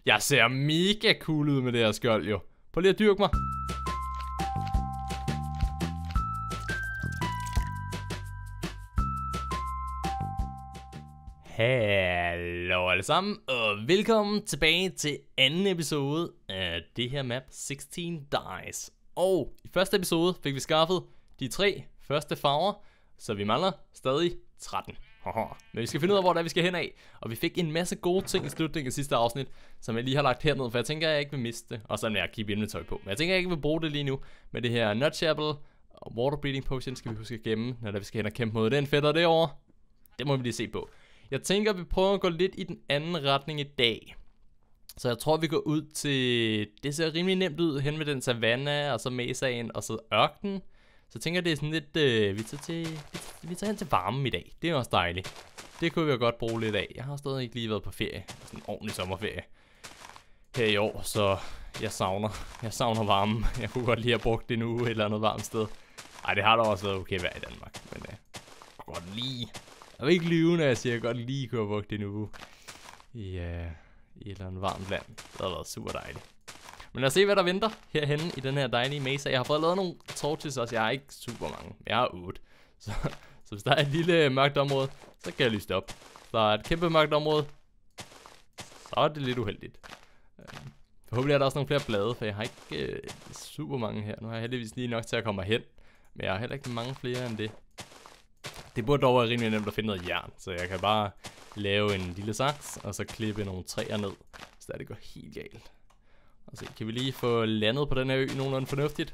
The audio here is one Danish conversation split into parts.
Jeg ser mega cool ud med det her skjold, jo. Prøv lige at dyrke mig. Hallo alle sammen, og velkommen tilbage til anden episode af det her map 16 Dice. Og i første episode fik vi skaffet de 3 første farver, så vi mangler stadig 13. Men vi skal finde ud af, hvor der vi skal hen af. Og vi fik en masse gode ting i slutningen af sidste afsnit, som jeg lige har lagt herned, for jeg tænker, at jeg ikke vil miste det. Og så vil jeg keep inventory på. Men jeg tænker, at jeg ikke vil bruge det lige nu. Med det her Nutshapple og Water Breathing Potion skal vi huske at gemme, når vi skal hen og kæmpe mod den fætter derovre. Det må vi lige se på. Jeg tænker, at vi prøver at gå lidt i den anden retning i dag. Så jeg tror, vi går ud til... Det ser rimelig nemt ud hen med den savanne, og så mesaen, og så ørkenen. Så jeg tænker, det er sådan lidt... Vi tager hen til varmen i dag. Det er også dejligt. Det kunne vi jo godt bruge lidt af. Jeg har stadig ikke lige været på ferie. Sådan en ordentlig sommerferie. Her i år, så jeg savner varmen. Jeg kunne godt lige have brugt det nu et eller andet varmt sted. Ej, det har da også været okay vejr i Danmark. Men godt lige... Jeg vil ikke lyve, når jeg siger, at jeg godt lige kunne have brugt det nu i et eller andet varmt land. Det har været super dejligt. Men lad os se, hvad der venter herhenne i den her dejlige mesa. Jeg har fået lavet nogle torches også. Jeg har ikke super mange. Jeg har 8. Så hvis der er et lille mørkt område, så kan jeg lyse det op. Hvis der er et kæmpe mørkt område, så er det lidt uheldigt. Forhåbentlig er der også nogle flere blade, for jeg har ikke super mange her. Nu har jeg heldigvis lige nok til at komme hen. Men jeg har heller ikke mange flere end det. Det burde dog være rimelig nemt at finde noget jern, så jeg kan bare lave en lille saks, og så klippe nogle træer ned, så det går helt galt. Og se, kan vi lige få landet på den her ø nogenlunde fornuftigt?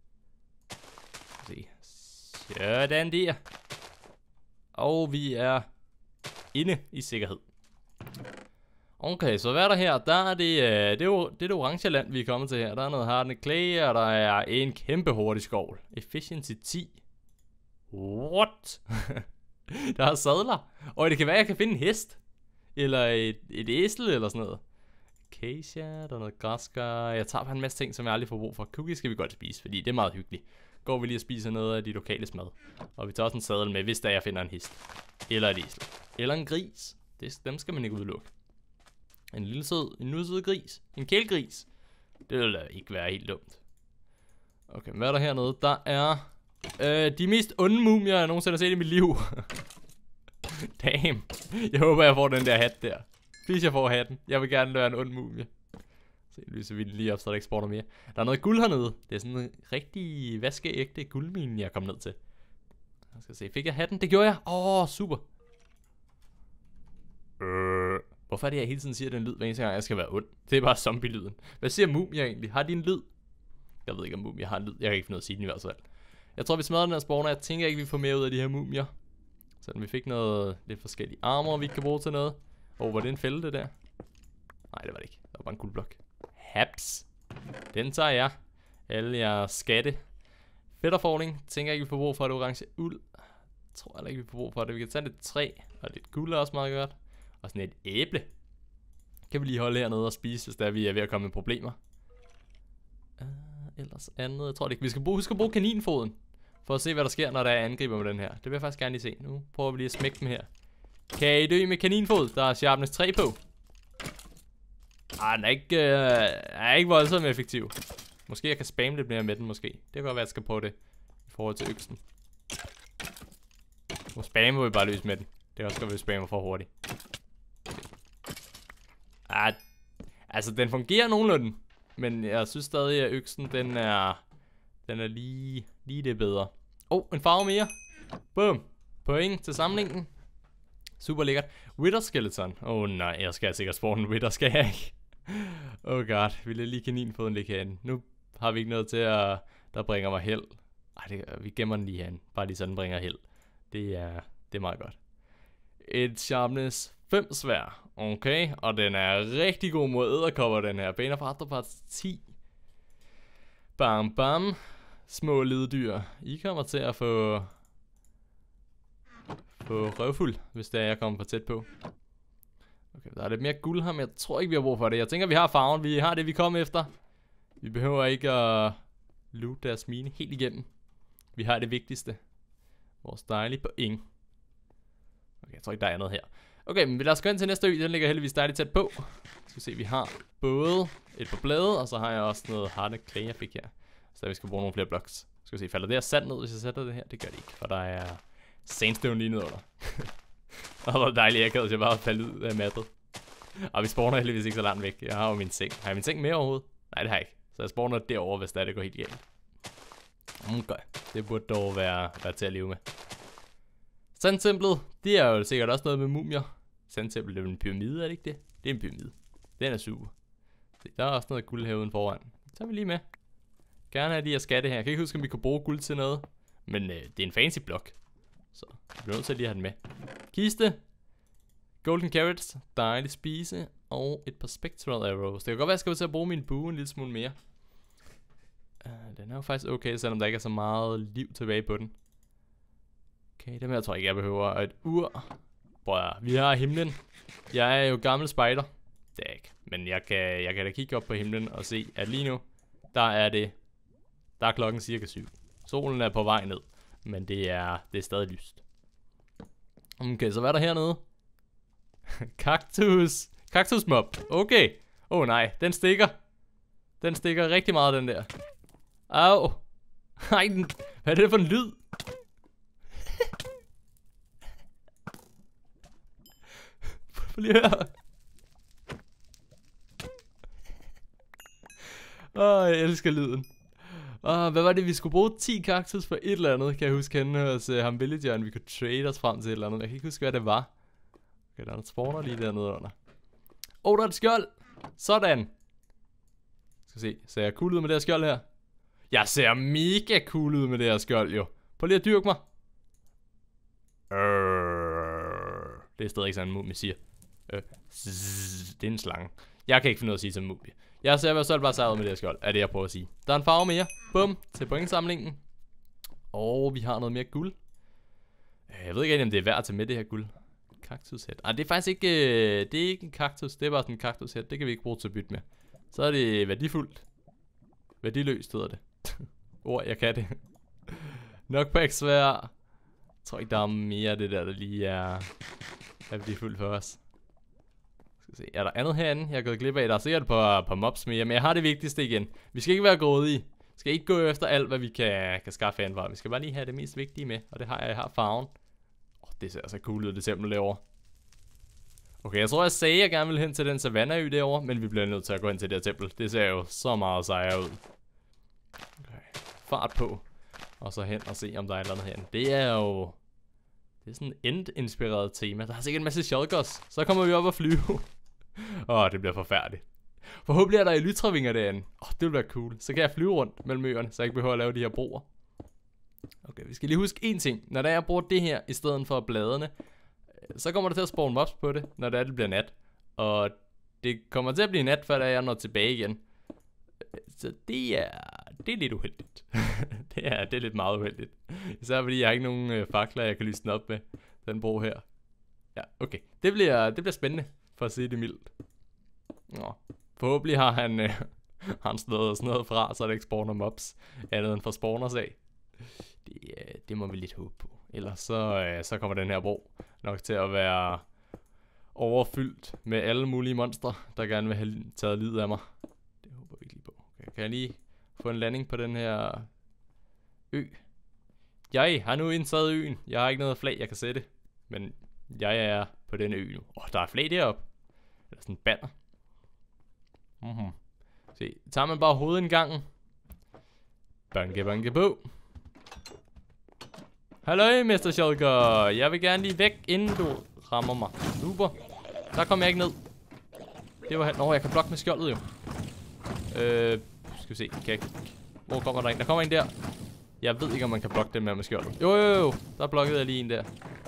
Se. Sådan der. Og vi er inde i sikkerhed. Okay, så hvad er der her? Der er det orange land, vi er kommet til her. Der er noget hardened clay, og der er en kæmpe hurtig skovl. Efficiency 10. What? Der er sadler. Og det kan være, at jeg kan finde en hest. Eller et æsel eller sådan noget. Acacia, der er noget græskar. Jeg tager bare en masse ting, som jeg aldrig får brug for. Cookies skal vi godt spise, fordi det er meget hyggeligt. Går vi lige og spiser noget af de lokale mad. Og vi tager også en sadel med, hvis der jeg finder en hest. Eller et æsel. Eller en gris. Dem skal man ikke udelukke. En lille sød, en nusset gris. En kælegris. Det vil da ikke være helt dumt. Okay, hvad er der hernede? Der er... de mest onde mumier, jeg nogensinde har set i mit liv. Damn. Jeg håber, jeg får den der hat der. Hvis jeg får hatten. Jeg vil gerne være en ond mumie. Så lyser vi lige op, så der ikke spawner mere. Der er noget guld hernede. Det er sådan en rigtig vaskeægte guldmine, jeg kom ned til. Jeg skal se. Fik jeg hatten? Det gjorde jeg. Super. Hvorfor er det, jeg hele tiden siger den lyd, hver eneste gang jeg skal være ond? Det er bare zombie-lyden. Hvad siger mumier egentlig? Har de en lyd? Jeg ved ikke, om mumier har en lyd. Jeg kan ikke finde noget at sige den i hvert fald. Jeg tror, vi smadrer den her spawner. Jeg tænker ikke, vi får mere ud af de her mumier. Så vi fik noget lidt forskellige armor, vi kan bruge til noget. Var det en fælde, det der? Nej, det var det ikke. Det var bare en guldblok. Haps. Den tager jeg. Alle jeres skatte. Fedterforning. Tænker ikke, vi får brug for det orange uld. Tror heller ikke, vi får brug for det. Vi kan tage lidt træ. Og lidt guld er også meget godt. Og sådan et æble. Kan vi lige holde hernede og spise, hvis der vi er ved at komme med problemer. Ellers andet. Jeg tror det ikke. Vi skal huske at bruge kaninfoden. For at se, hvad der sker, når der er angriber med den her. Det vil jeg faktisk gerne lige se. Nu prøver vi lige at smække dem her. Kan I dø med kaninfod? Der er sharpness 3 på. Den er ikke voldsomt effektiv. Måske jeg kan spamme lidt mere med den, måske. Det kan godt være, at jeg skal prøve det. I forhold til øksen. Nu spammer vi bare løs med den. Det er også godt, at vi spammer for hurtigt. Altså, den fungerer nogenlunde. Men jeg synes stadig, at øksen, den er lige det bedre. En farve mere. Boom. Point til samlingen. Super lækkert. Wither skeleton. Nej, jeg skal sikkert spawne en wither, skal jeg ikke? God, vi lader lige kaninfoden ligge herinde. Nu har vi ikke noget til at, der bringer mig held. Vi gemmer den lige herinde. Bare lige så den bringer held. Det er meget godt. Et sharpness 5 svær. Okay, og den er rigtig god mod edderkopper, den her. Bane of Afterparts 10. Bam bam. Små leddyr. I kommer til at få røvfuld, hvis det er, jeg kommer for tæt på. Okay, der er lidt mere guld her, men jeg tror ikke, vi har brug for det. Jeg tænker, vi har farven. Vi har det, vi kom efter. Vi behøver ikke at loot deres mine helt igennem. Vi har det vigtigste. Vores dejlige point. Okay, jeg tror ikke, der er noget her. Okay, men lad os gå ind til næste ø. Den ligger heldigvis dejligt tæt på. Skal vi se, vi har både et par blade, og så har jeg også noget harde clay, jeg fik her. Så vi skal bruge nogle flere blocks. Skal vi se, falder det her sand ned, hvis jeg sætter det her? Det gør det ikke, for der er sandstone lige nedenunder. Og hvor dejligt, jeg kan bare falde ud af mappet. Og vi spawner heldigvis ikke så langt væk. Jeg har jo min seng. Har jeg min seng med overhovedet? Nej, det har jeg ikke. Så jeg spawner derovre, hvis det går helt galt. Okay. Det burde dog være til at leve med. Sandtemplet, det er jo sikkert også noget med mumier. Sandtemplet, det er en pyramide, er det ikke det? Det er en pyramide. Den er super. Se, der er også noget guld herude foran. Det tager vi lige med. Gerne have de her skatte her. Jeg kan ikke huske, om vi kan bruge guld til noget. Men det er en fancy blok. Så jeg bliver nødt til at lige have den med. Kiste. Golden carrots. Dejligt spise. Og et par spectral arrows. Det kan godt være, at jeg skal til at bruge min bue en lille smule mere. Den er jo faktisk okay, selvom der ikke er så meget liv tilbage på den. Okay, dem her tror jeg ikke, jeg behøver. Et ur. Prøv at, vi har himlen. Jeg er jo gammel spider. Det er jeg ikke. Men jeg kan da kigge op på himlen og se, at lige nu, der er klokken cirka 7. Solen er på vej ned. Men det er stadig lyst. Okay, så hvad er der hernede? Kaktus. Kaktusmob. Okay. Nej, den stikker. Den stikker rigtig meget, den der. Au. Ej, hvad er det for en lyd? Prøv lige at høre. Jeg elsker lyden. Hvad var det, vi skulle bruge 10 kaktus for et eller andet? Kan jeg huske henne hos ham villageren, vi kunne trade os frem til et eller andet. Jeg kan ikke huske, hvad det var. Okay, der er en spawner lige dernede under. Der er et skjold. Sådan. Skal se, ser jeg cool ud med det her skjold her? Jeg ser mega cool ud med det her skjold, jo. Prøv lige at dyrke mig. Det er stadig ikke sådan en mumie siger. Det er en slange. Jeg kan ikke finde noget at sige som en mumie. Jeg ser i hvert fald bare sejret med det her skjold, er det jeg prøver at sige. Der er en farve mere. Bum, til pointsamlingen. Og vi har noget mere guld. Jeg ved ikke om det er værd at tage med det her guld. Kaktushat. Det er faktisk ikke, det er ikke en kaktus. Det er bare sådan en kaktushat. Det kan vi ikke bruge til at bytte med. Så er det værdifuldt. Værdiløst hedder det. Jeg kan det. Knockback-svær. Jeg tror ikke, der er mere af det der lige er værdifuldt for os. Skal se, er der andet herinde, jeg er gået glip af? Der er sikkert et par mobs mere, men jeg har det vigtigste igen. Vi skal ikke være grådige. Vi skal ikke gå efter alt, hvad vi kan skaffe herindfra. Vi skal bare lige have det mest vigtige med, og det har jeg har farven. Det ser så cool ud, det tempel derovre. Okay, jeg tror, jeg sagde, at jeg gerne ville hen til den savanneø derovre, men vi bliver nødt til at gå ind til det her tempel. Det ser jo så meget sejere ud. Okay, fart på. Og så hen og se, om der er et eller andet herinde. Det er jo... Det er sådan et end-inspireret tema. Der er sikkert en masse shulkers. Så kommer vi op og flyve. Det bliver forfærdeligt. Forhåbentlig er der elytravinger derinde. Det vil være cool. Så kan jeg flyve rundt mellem øerne, så jeg ikke behøver at lave de her broer. Okay, vi skal lige huske en ting. Når der jeg bruger det her i stedet for bladene, så kommer der til at spawn mobs på det, når det bliver nat. Og det kommer til at blive nat, før jeg når tilbage igen. Så det er lidt uheldigt. det er lidt meget uheldigt. Især fordi jeg har ikke nogen fakler, jeg kan lyse den op med. Den bro her. Ja, okay. Det bliver spændende, for at sige det mildt. Forhåbentlig har han sådan noget fra, så der ikke spawner mobs. Andet end for spawners af. Det må vi lidt håbe på. Ellers så kommer den her bro nok til at være overfyldt med alle mulige monstre, der gerne vil have taget livet af mig. Det håber vi ikke lige på. Okay, kan jeg lige få en landing på den her ø? Jeg har nu indtaget øen. Jeg har ikke noget flag, jeg kan sætte. Men jeg er på den ø nu. Der er flag deroppe. Eller sådan en banner. Se, tager man bare hovedet en gang. Banke på. Halløj, Mr. Shulker. Jeg vil gerne lige væk, inden du rammer mig. Super. Der kom jeg ikke ned. Det var jeg kan blokke med skjoldet jo. Skal vi se. Hvor kommer der en? Der kommer en der. Jeg ved ikke, om man kan blokke dem med skjoldet. Jo. Der blokkede jeg lige en der.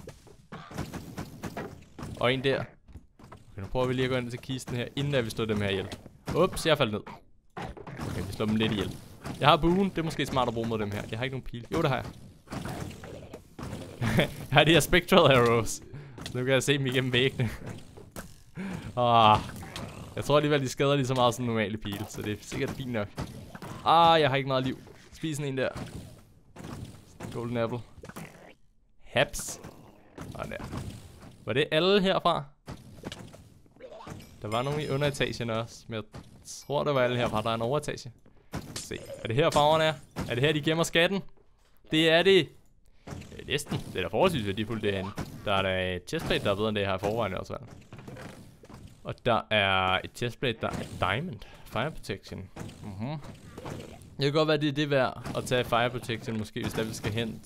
Og en der. Okay, nu prøver vi lige at gå ind til kisten her, inden vi slår dem her ihjel. Ups, jeg faldt ned. Okay, vi slår dem lidt ihjel. Jeg har buen. Det er måske smart at bruge mod dem her. Jeg har ikke nogen pil. Jo, det har jeg. Jeg har de her spectral arrows. Så nu kan jeg se dem igennem væggene. Jeg tror alligevel, de skader lige så meget som normale pile. Så det er sikkert fint nok. Jeg har ikke meget liv. Spis sådan en der. Golden apple. Haps. Der. Var det alle herfra? Der var nogen i underetagen også, men jeg tror, der var alle herfra. Der er en overetage. Se, er det her farverne er? Er det her, de gemmer skatten? Det er det. Næsten. Det er da forholdsvis værdifuldt derinde. Der er da et chestplate, der er bedre end det her i forvejen også. Og der er et chestplate, der er diamond. Fire protection. Det kan godt være, det er det værd at tage fire protection, måske hvis der vi skal hen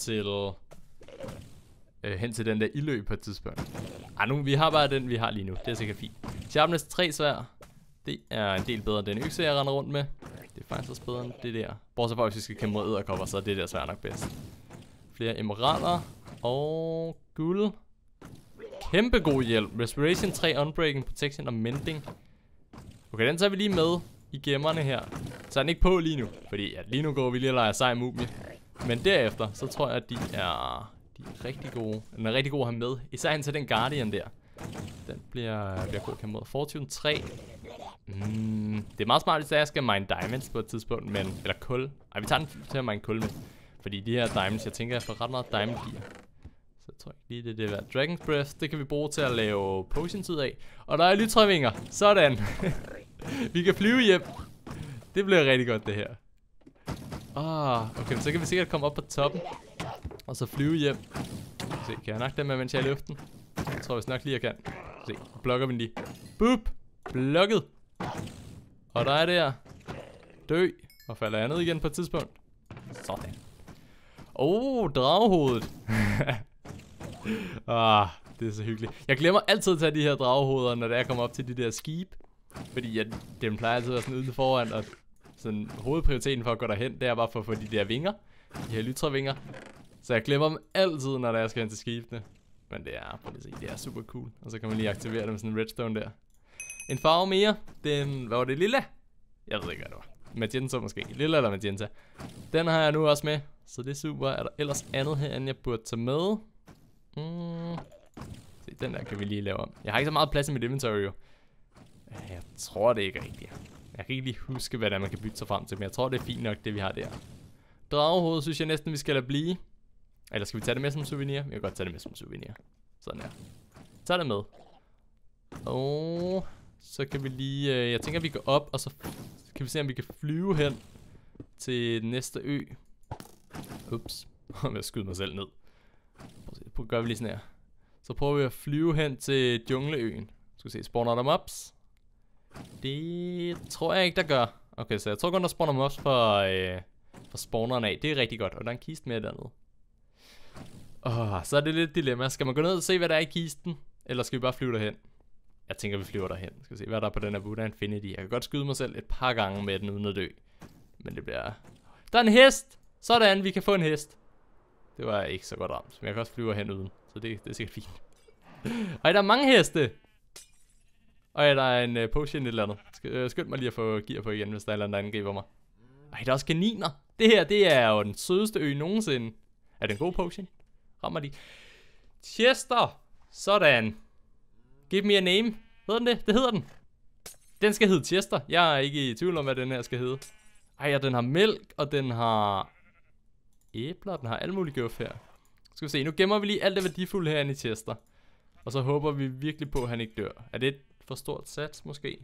til den der ildø på et tidspunkt. Nu, vi har bare den, vi har lige nu. Det er sikkert fint. Sharpness 3 svær. Det er en del bedre end den økse, jeg render rundt med. Det er faktisk også bedre end det der. Bortset fra, hvis vi skal kæmpe mod edderkopper, så er det der svær nok bedst. Flere emeralder. Og guld. Kæmpe god hjælp. Respiration 3, Unbreaking, Protection og Mending. Okay, den tager vi lige med i gemmerne her. Så er den ikke på lige nu, fordi lige nu går vi lige og leger sej mumie. Men derefter, så tror jeg, at de er rigtig gode. Den er rigtig god at have med. Især hen til den Guardian der. Den bliver god at kæmpe mod. Fortune 3. Det er meget smart, hvis jeg skal mine diamonds på et tidspunkt, men... Eller kul. Ej, vi tager den til at mine kul med. Fordi de her diamonds, jeg tænker, jeg får ret meget diamond gear. Så jeg tror ikke lige, det er det der. Dragon's Breath, det kan vi bruge til at lave potions ud af. Og der er lytrævinger. Sådan. Vi kan flyve hjem. Det bliver rigtig godt, det her. Okay, så kan vi sikkert komme op på toppen. Og så flyve hjem. Se, kan jeg nok dem med, mens jeg er i luften? Jeg tror vist nok lige, jeg kan. Se, blokker vi den lige. Boop! Blokket! Og der er det her. Dø! Og falder jeg ned igen på et tidspunkt. Sådan. Dragehovedet. Det er så hyggeligt. Jeg glemmer altid at tage de her dragehoveder, når jeg kommer op til de der skib. Fordi dem plejer altid at være sådan ude foran, og sådan hovedprioriteten for at gå derhen, det er bare for at få de der vinger. De her lytrævinger. Så jeg glemmer dem altid, når jeg skal hen til skibene. Men det er super cool. Og så kan man lige aktivere dem med sådan en redstone der. En farve mere. Hvad var det, lilla? Jeg ved ikke, hvad det var. Magenta måske. Lilla eller magenta. Den har jeg nu også med. Så det er super. Er der ellers andet herinde, jeg burde tage med? Se, den der kan vi lige lave om. Jeg har ikke så meget plads i mit inventory jo. Jeg tror det ikke rigtigt. Jeg kan ikke lige huske, hvad der man kan bytte sig frem til. Men jeg tror, det er fint nok, det vi har der. Dragehoved synes jeg næsten, vi skal lade blive. Eller skal vi tage det med som souvenir? Jeg kan godt tage det med som souvenir. Sådan der. Tag det med. Og så kan vi lige... jeg tænker, vi går op, og så kan vi se, om vi kan flyve hen til næste ø. Ups. Jeg skyder mig selv ned. Prøv at gøre vi lige sådan her. Så prøver vi at flyve hen til jungleøen. Skal vi se, spawner der mobs? Det tror jeg ikke, der gør. Okay, så jeg tror kun, der spawner mobs for spawneren af. Det er rigtig godt, og der er en kiste med dernede. Så er det lidt et dilemma. Skal man gå ned og se, hvad der er i kisten? Eller skal vi bare flyve derhen? Jeg tænker, vi flyver derhen. Skal vi se, hvad der er på den her Buddha Infinity. Jeg kan godt skyde mig selv et par gange med den, uden at dø. Men det bliver... Der er en hest! Sådan, vi kan få en hest. Det var ikke så godt ramt. Men jeg kan også flyve hen uden. Så det er sikkert fint. Ej, der er mange heste! Og der er en potion et eller andet. Skynd mig lige at få gear på igen, hvis der er noget, der angriber mig. Ej, der er også kaniner. Det her, det er jo den sødeste ø nogensinde. Er det en god potion? Rammer de. Chester! Sådan. Give me a name. Hedder den det? Det hedder den. Den skal hedde Chester. Jeg er ikke i tvivl om, hvad den her skal hedde. Ej, og den har mælk, og den har æbler, den har alle mulige gøf her. Skal vi se, nu gemmer vi lige alt det værdifulde herinde i Chester. Og så håber vi virkelig på, at han ikke dør. Er det et for stort sats, måske?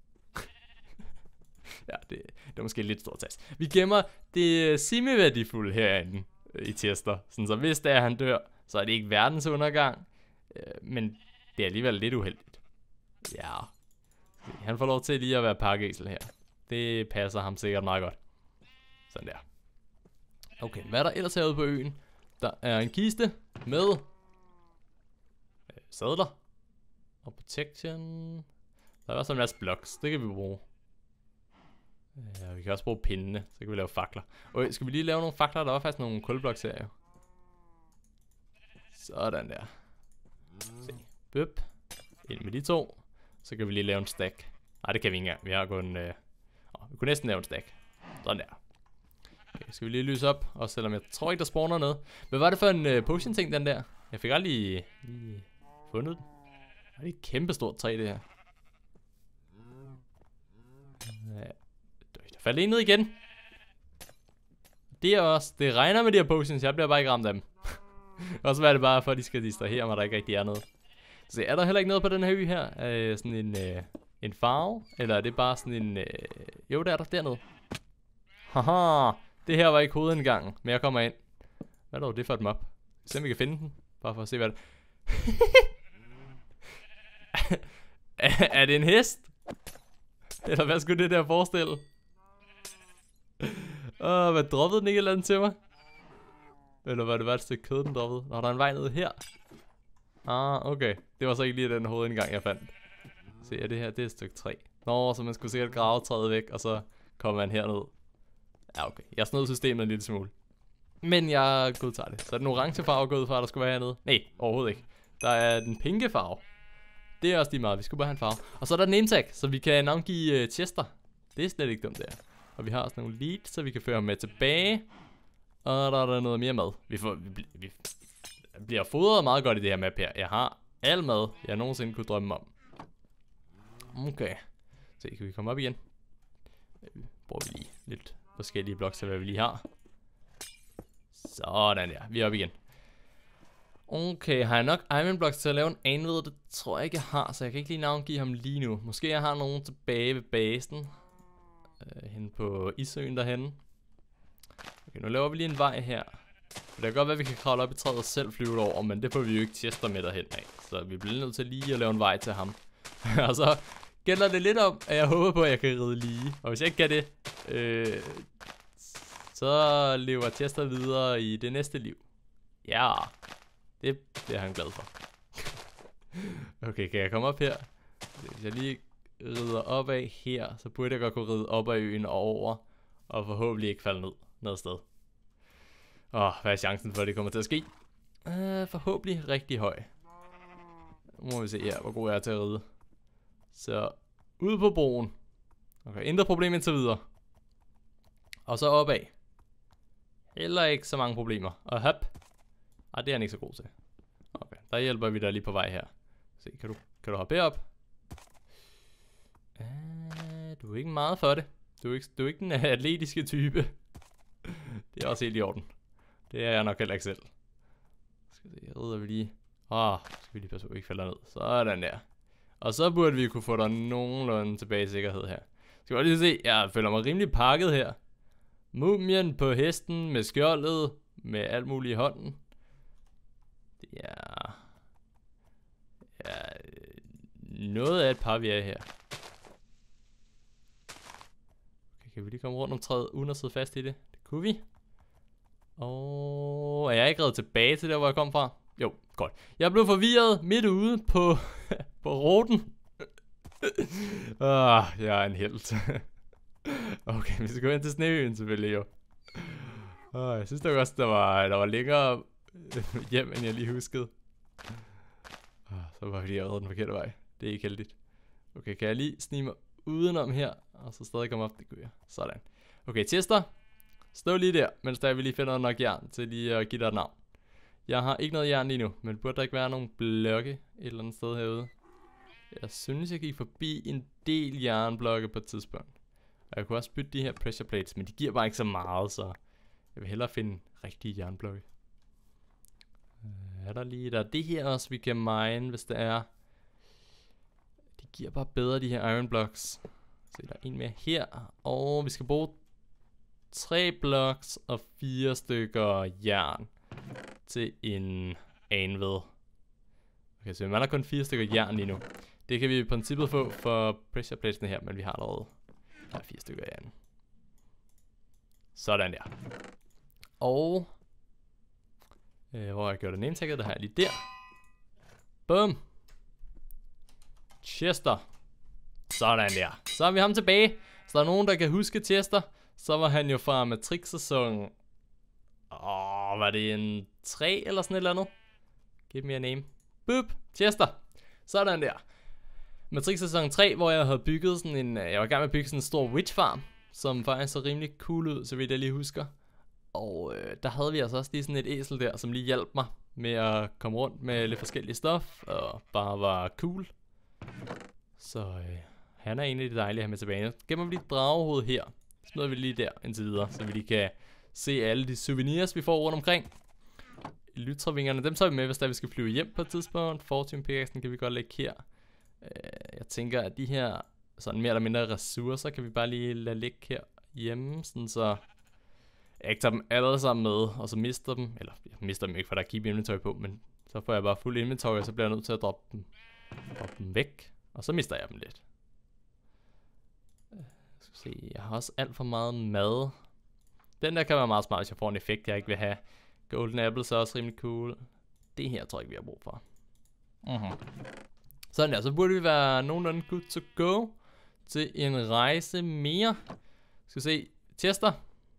Ja, det er måske lidt stort sats. Vi gemmer det semi-værdifulde herinde i Chester. Sådan så hvis det er, han dør, så er det ikke verdens undergang. Men det er alligevel lidt uheldigt. Ja. Han får lov til lige at være pakkeæsel her. Det passer ham sikkert meget godt. Sådan der. Okay, hvad er der ellers herude på øen? Der er en kiste med sadler og protection. Der er også en masse blocks. Det kan vi bruge. Ja, vi kan også bruge pindene. Så kan vi lave fakler. Okay, skal vi lige lave nogle fakler? Der var faktisk nogle kulbloks her jo. Sådan der. Se. Bøp. Ind med de to. Så kan vi lige lave en stack. Nej, det kan vi ikke engang. Vi har kun... vi kunne næsten lave en stack. Sådan der. Okay, skal vi lige lyse op. Også selvom jeg tror ikke, der spawner noget. Hvad var det for en potion ting, den der? Jeg fik aldrig lige fundet den. Det er et kæmpe stort træ, det her. Ja. Der faldt en ned igen. Det er også... Det regner med de her potions. Jeg bliver bare ikke ramt af dem. Og så er det bare for, at de skal distrahere mig, der ikke rigtig er noget. Så er der heller ikke noget på den her ø her? Sådan en farve? Eller er det bare sådan en... Jo, det er der dernede. Haha, det her var ikke hovedindgangen, men jeg kommer ind. Hvad er dog det for et map? Se om vi kan finde den. Bare for at se hvad det er det en hest? Eller hvad skulle det der forestille? Hvad droppede den ikke eller andet til mig? Eller var det bare et stykke kød den droppede? Nå, der er en vej ned her. Okay. Det var så ikke lige den hovedindgang jeg fandt. Se, er det her? Det er et stykke træ. Nå, så man skulle sikkert grave træet væk, og så kommer man herned. Ja, okay. Jeg snød systemet en lille smule. Men jeg godtager det. Så er den orange farve gået fra, der skulle være hernede? Nej, overhovedet ikke. Der er den pinke farve. Det er også lige meget. Vi skulle bare have en farve. Og så er der den name-tag, så vi kan navngive Chester. Det er slet ikke dumt der. Og vi har også nogle lead, så vi kan føre ham med tilbage. Og der er der noget mere mad. Vi bliver fodret meget godt i det her map her. Jeg har al mad, jeg nogensinde kunne drømme om. Okay. Så kan vi komme op igen. Bruger vi lige lidt forskellige blocks til hvad vi lige har. Sådan der, vi er oppe igen. Okay, har jeg nok iron blocks til at lave en anved? Det tror jeg ikke jeg har, så jeg kan ikke lige navngive ham lige nu. Måske jeg har nogen tilbage ved basen. Henne på isøen derhenne. Okay, nu laver vi lige en vej her. Det kan godt være, at vi kan kravle op i træet og selv flyve over, men det får vi jo ikke Chester med derhen af. Så vi bliver nødt til lige at lave en vej til ham. Og så gælder det lidt om, at jeg håber på, at jeg kan ride lige. Og hvis jeg ikke kan det, så lever Chester videre i det næste liv. Ja, det er han glad for. Okay, kan jeg komme op her? Hvis jeg lige rider op af her, så burde jeg godt kunne ride op ad øen og over. Og forhåbentlig ikke falde ned noget sted. Hvad er chancen for, at det kommer til at ske? Forhåbentlig rigtig høj. Nu må vi se her, hvor god jeg er til at ride. Så ud på broen. Okay, intet problem indtil videre. Og så opad. Heller ikke så mange problemer. Og hop. Det er han ikke så god til. Okay, der hjælper vi dig lige på vej her. Se, kan du hoppe herop? Du er ikke meget for det. Du er ikke den atletiske type. Det er også helt i orden. Det er jeg nok heller ikke selv. Skal vi se, rider vi lige. Skal vi lige passe på, at vi ikke falder ned. Sådan der. Og så burde vi kunne få dig nogenlunde tilbage i sikkerhed her. Skal vi lige se, jeg føler mig rimelig pakket her. Mumien på hesten med skjoldet, med alt muligt i hånden. Det er noget af et par vi er her. Okay, kan vi lige komme rundt om træet uden at sidde fast i det? Det kunne vi. Og er jeg ikke reddet tilbage til der hvor jeg kom fra? Jo, godt. Jeg blev forvirret midt ude på ruten. Jeg er en helt. Okay, vi skal gå ind til Sneøen selvfølgelig jo. Jeg synes da også der var længere hjem end jeg lige huskede. Så var vi lige reddet den forkerte vej. Det er ikke heldigt. Okay, kan jeg lige snige mig udenom her og så stadig komme op? Det kunne jeg. Sådan. Okay, Chester. Stå lige der, mens der vi lige finder nok jern til lige at give dig et navn. Jeg har ikke noget jern lige nu, men burde der ikke være nogle blokke et eller andet sted herude? Jeg synes, jeg gik forbi en del jernblokke på et tidspunkt. Og jeg kunne også bytte de her pressure plates, men de giver bare ikke så meget, så jeg vil hellere finde rigtige jernblokke. Er der lige der? Det her også, vi kan mine, hvis det er. De giver bare bedre, de her iron blocks. Så der er en mere her, og vi skal bruge 3 blocks og 4 stykker jern til en anved. Okay, så vi mangler kun 4 stykker jern lige nu. Det kan vi i princippet få for pressure platesene her, men vi har allerede 4 stykker jern. Sådan der. Og hvor jeg gjorde det name-tagget, der har jeg lige der. Bum. Chester. Sådan der. Så har vi ham tilbage. Så der er nogen, der kan huske Chester. Så var han jo fra Matrix-sæsonen. Var det en 3 eller sådan et eller andet? Give me a name. Boop. Chester. Sådan der. Matrix-sæson 3, hvor jeg havde bygget sådan en... Jeg var i gang med at bygge sådan en stor witch farm, som faktisk så rimelig cool ud, så vidt jeg lige husker. Og der havde vi altså også lige sådan et æsel der, som lige hjalp mig med at komme rundt med lidt forskellige stof, og bare var cool. Så han er en af de dejlige her med tilbage. Nu gemmer vi lige et dragehoved her. Smider vi lige der indtil videre, så vi lige kan se alle de souvenirs, vi får rundt omkring. elytravingerne, dem tager vi med, hvis der vi skal flyve hjem på et tidspunkt. Fortune pickaxen kan vi godt lægge her. Jeg tænker, at de her sådan mere eller mindre ressourcer, kan vi bare lige lade ligge her hjemme, sådan så jeg ikke tager dem alle sammen med, og så mister dem. Eller jeg mister dem ikke, for der er keep inventory på, men så får jeg bare fuld inventory, og så bliver jeg nødt til at droppe dem væk. Og så mister jeg dem lidt. Skal se, jeg har også alt for meget mad. Den der kan være meget smart, hvis jeg får en effekt, jeg ikke vil have. Golden apples er også rimelig cool. Det her tror jeg ikke, vi har brug for. Sådan der, så burde vi være nogenlunde good to go til en rejse mere. Skal se, Chester.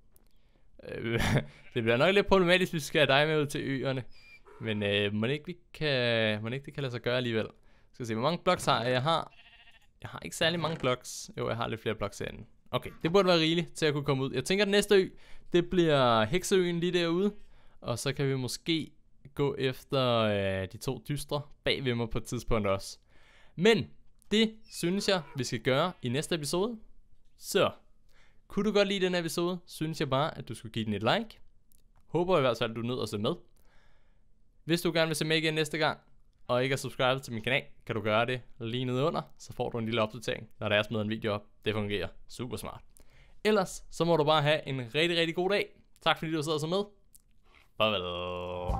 Det bliver nok lidt problematisk, hvis vi skal have dig med ud til øerne. Men må det ikke det kan lade sig gøre alligevel. Skal se, hvor mange blocks har jeg? Jeg har ikke særlig mange blocks. Jo, jeg har lidt flere blocks herinde. Okay, det burde være rigeligt til at kunne komme ud. Jeg tænker, at næste ø, det bliver hekseøen lige derude. Og så kan vi måske gå efter de 2 dystre bag ved mig på et tidspunkt også. Men det synes jeg, vi skal gøre i næste episode. Så kunne du godt lide den episode, synes jeg bare, at du skulle give den et like. Håber i hvert fald, at du nød at se med. Hvis du gerne vil se med igen næste gang, og ikke er subscribet til min kanal, kan du gøre det lige nede under. Så får du en lille opdatering, når der er smidt en video op. Det fungerer super smart. Ellers så må du bare have en rigtig, rigtig god dag. Tak fordi du sidder så med. Farvel.